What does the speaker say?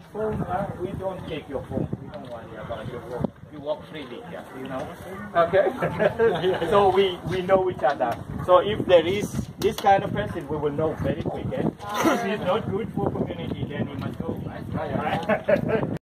phone, we don't take your phone. We don't worry about your phone. You walk freely here, you know. Okay? So we know each other. So if there is this kind of person, we will know very quick. If he's not good for community, then he must go. Right?